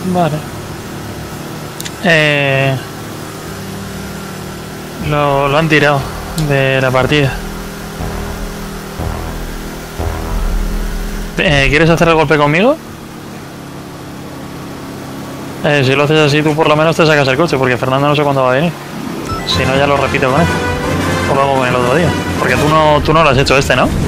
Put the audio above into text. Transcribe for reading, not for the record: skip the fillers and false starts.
Vale. Lo han tirado de la partida. ¿Quieres hacer el golpe conmigo? Si lo haces así, tú por lo menos te sacas el coche, porque Fernando no sé cuándo va a venir. Si no, ya lo repito con él. O lo hago con el otro día. Porque tú no lo has hecho este, ¿no?